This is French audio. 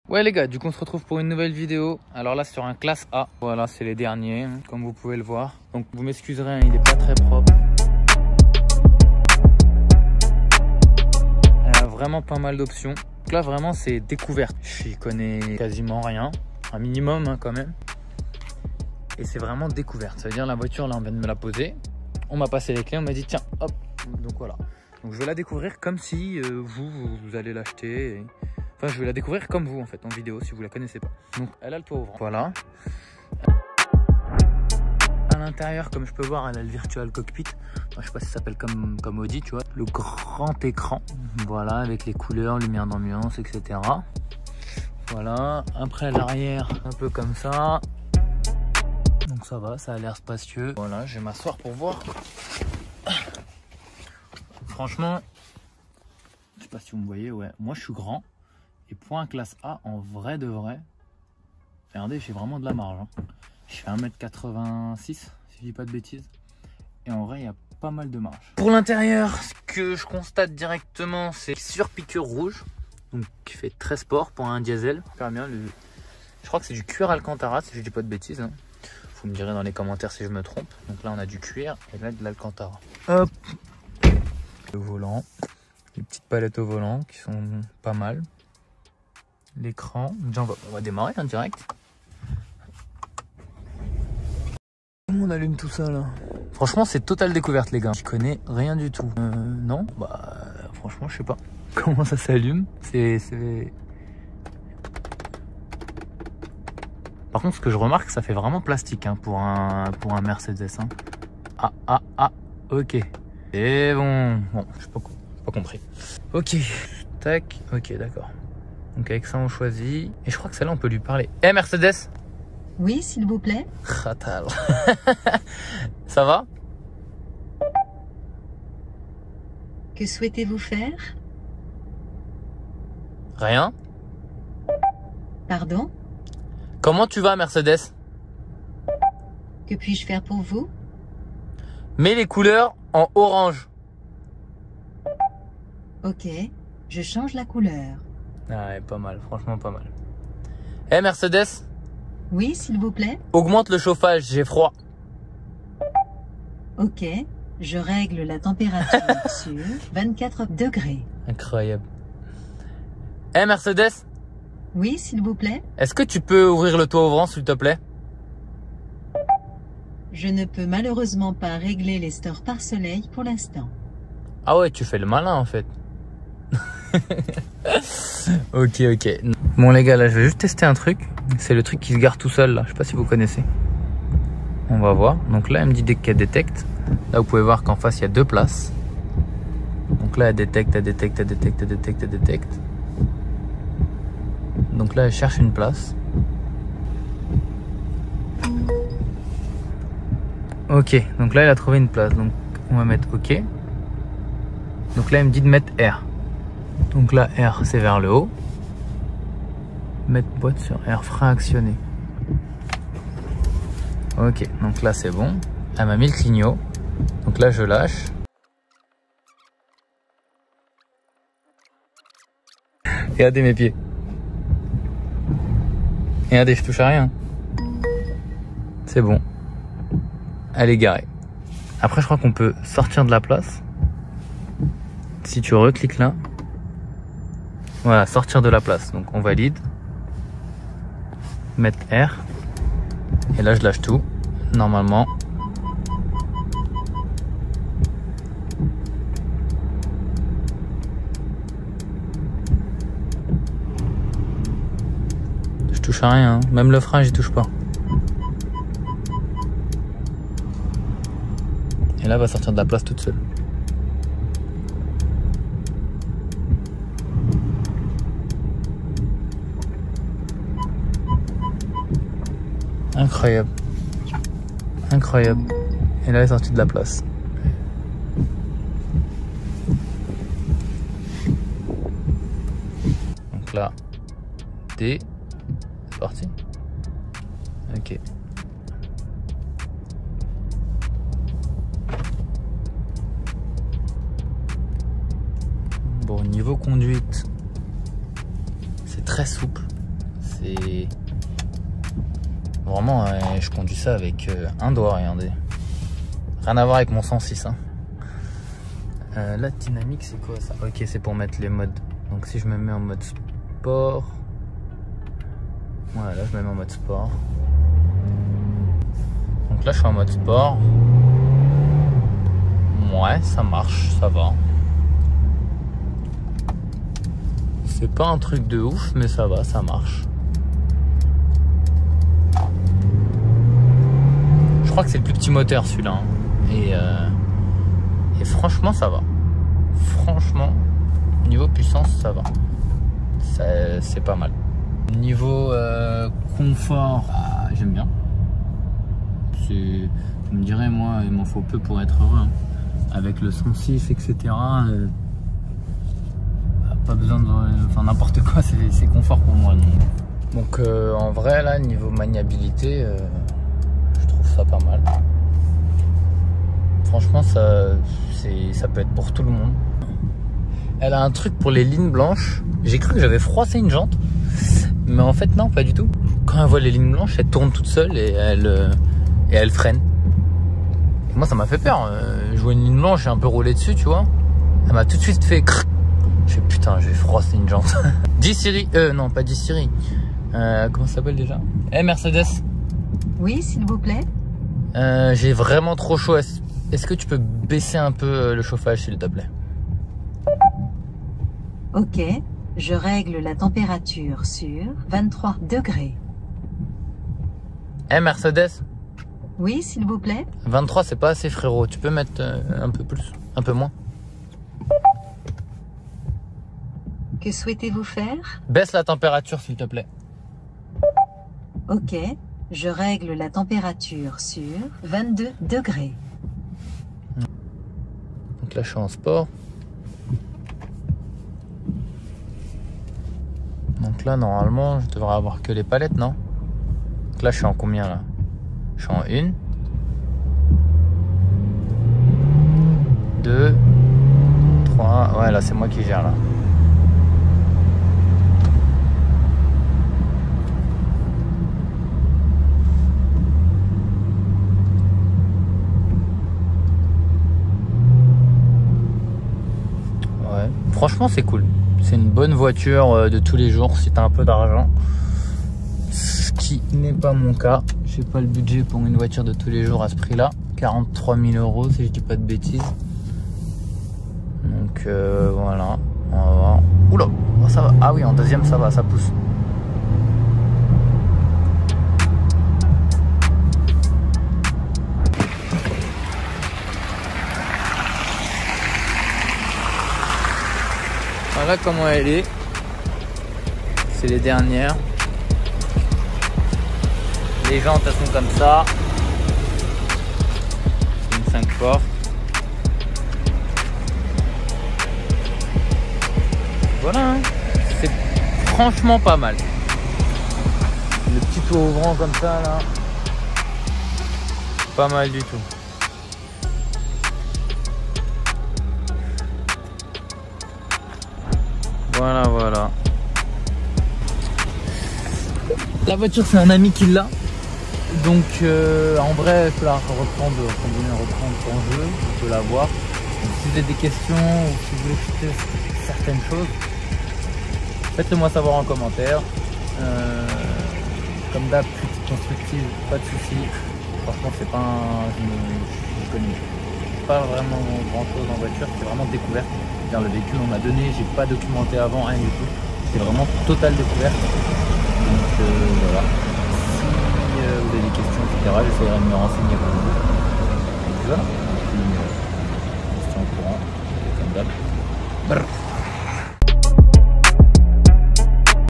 Ouais les gars, du coup on se retrouve pour une nouvelle vidéo. Alors là sur un classe A. Voilà, c'est les derniers, hein, comme vous pouvez le voir. Donc vous m'excuserez, hein, il n'est pas très propre. Elle a vraiment pas mal d'options. Donc là vraiment c'est découverte. Je connais quasiment rien. Un minimum hein, quand même. Et c'est vraiment découverte. Ça veut dire la voiture là on vient de me la poser. On m'a passé les clés, on m'a dit tiens hop. Donc voilà. Donc je vais la découvrir comme si vous allez l'acheter. Et... Enfin, je vais la découvrir comme vous en fait en vidéo si vous la connaissez pas. Donc elle a le toit ouvrant. Voilà. À l'intérieur, comme je peux voir, elle a le virtual cockpit. Enfin, je sais pas si ça s'appelle comme Audi, tu vois. Le grand écran. Voilà, avec les couleurs, lumière d'ambiance, etc. Voilà. Après à l'arrière, un peu comme ça. Donc ça va, ça a l'air spacieux. Voilà, je vais m'asseoir pour voir. Franchement, je sais pas si vous me voyez, ouais. Moi je suis grand. Et pour un classe A, en vrai de vrai, regardez, j'ai vraiment de la marge. Hein. Je fais 1m86, si je dis pas de bêtises. Et en vrai, il y a pas mal de marge. Pour l'intérieur, ce que je constate directement, c'est sur piqûre rouge. Donc, qui fait très sport pour un diesel. Super bien. Je crois que c'est du cuir Alcantara, si je dis pas de bêtises. Hein. Vous me direz dans les commentaires si je me trompe. Donc là, on a du cuir et là, de l'Alcantara. Hop. Le volant. Les petites palettes au volant qui sont pas mal. L'écran, déjà on va démarrer en direct. Comment on allume tout ça là? Franchement c'est totale découverte les gars. Je connais rien du tout. Non, bah franchement je sais pas comment ça s'allume. Par contre ce que je remarque, ça fait vraiment plastique hein, pour un Mercedes. Hein. Ah, ok. Et bon, je sais pas compris. Ok, tac, ok d'accord. Donc avec ça on choisit. Et je crois que celle-là on peut lui parler. Eh Mercedes? Oui s'il vous plaît. Ratal. Ça va? Que souhaitez-vous faire? Rien. Pardon? Comment tu vas Mercedes? Que puis-je faire pour vous? Mets les couleurs en orange. Ok, je change la couleur. Ah ouais, pas mal, franchement pas mal. Eh Mercedes? Oui s'il vous plaît. Augmente le chauffage, j'ai froid. Ok, je règle la température sur 24 degrés. Incroyable. Eh Mercedes? Oui s'il vous plaît. Est-ce que tu peux ouvrir le toit ouvrant s'il te plaît? Je ne peux malheureusement pas régler les stores par soleil pour l'instant. Ah ouais, tu fais le malin en fait. Ok. Bon les gars, là je vais juste tester un truc. C'est le truc qui se gare tout seul là. Je sais pas si vous connaissez. On va voir. Donc là elle me dit qu'elle détecte. Là vous pouvez voir qu'en face il y a deux places. Donc là elle détecte. Donc là elle cherche une place. Ok, donc là elle a trouvé une place. Donc on va mettre ok. Donc là elle me dit de mettre R. Donc là R c'est vers le haut. Mettre boîte sur R, frein actionné. Ok, donc là c'est bon. Elle m'a mis le clignot. Donc là je lâche. Regardez mes pieds. Regardez, je touche à rien. C'est bon. Elle est garée. Après je crois qu'on peut sortir de la place. Si tu recliques là. Voilà, sortir de la place. Donc on valide. Mettre R. Et là je lâche tout. Normalement. Je touche à rien. Hein. Même le frein j'y touche pas. Et là elle va sortir de la place toute seule. Incroyable. Et là elle est sortie de la place. Donc là, D, c'est parti. Ok. Bon, niveau conduite, c'est très souple. c'est... Vraiment, je conduis ça avec un doigt, regardez. Rien à voir avec mon 106. Hein. La dynamique, c'est quoi ça? Ok, c'est pour mettre les modes. Donc si je me mets en mode sport... Voilà, je me mets en mode sport. Donc là, je suis en mode sport. Ouais, ça marche, ça va. C'est pas un truc de ouf, mais ça va, ça marche. Je crois que c'est le plus petit moteur celui-là. Hein. Et franchement, ça va. Franchement, niveau puissance, ça va. C'est pas mal. Niveau confort, j'aime bien. Je me dirais, moi, il m'en faut peu pour être heureux. Hein. Avec le 106, etc. Pas besoin de... Enfin, n'importe quoi, c'est confort pour moi. Donc en vrai, là, niveau maniabilité, je trouve ça pas mal. Franchement, ça peut être pour tout le monde. Elle a un truc pour les lignes blanches. J'ai cru que j'avais froissé une jante. Mais en fait, non, pas du tout. Quand elle voit les lignes blanches, elle tourne toute seule et elle freine. Moi, ça m'a fait peur. Je vois une ligne blanche, j'ai un peu roulé dessus, tu vois. Elle m'a tout de suite fait crrr. Je fais putain, je vais froisser une jante. 10 Siri. Non, pas 10 Siri. Comment ça s'appelle déjà? Mercedes. Oui, s'il vous plaît. J'ai vraiment trop chaud. Est-ce que tu peux baisser un peu le chauffage, s'il te plaît? Ok, je règle la température sur 23 degrés. Mercedes. Oui, s'il vous plaît. 23, c'est pas assez, frérot. Tu peux mettre un peu plus, un peu moins? Que souhaitez-vous faire? Baisse la température, s'il te plaît. Ok, je règle la température sur 22 degrés. Donc là, je suis en sport. Donc là, normalement, je devrais avoir que les palettes, non? Donc là, je suis en combien, là? Je suis en 1, 2, 3. Ouais, là, c'est moi qui gère, là. Ouais, franchement, c'est cool. C'est une bonne voiture de tous les jours si t'as un peu d'argent. Ce qui n'est pas mon cas. J'ai pas le budget pour une voiture de tous les jours à ce prix-là. 43 000 € si je dis pas de bêtises. Donc voilà. On va voir. Oula, ça va. Ah oui, en deuxième ça va, ça pousse. Voilà comment elle est. C'est les dernières. Les jantes elles sont comme ça. C'est une 5 portes. Voilà, hein. C'est franchement pas mal. Le petit toit ouvrant comme ça là. Pas mal du tout. Voilà, voilà. La voiture, c'est un ami qui l'a. Donc, en vrai, je peux la reprendre en jeu. Je peux la voir. Donc, si vous avez des questions ou si vous voulez chuter certaines choses, faites-le moi savoir en commentaire. Comme d'hab, critique constructive, pas de soucis. Franchement, c'est pas un. Je connais pas vraiment grand chose en voiture, c'est vraiment découverte. Le véhicule on m'a donné, j'ai pas documenté avant, rien du tout. C'est vraiment totale découverte. Donc voilà. Si vous avez des questions, etc., j'essaierai de me renseigner pour vous. Donc voilà. Et puis, on se tient au courant, comme d'hab.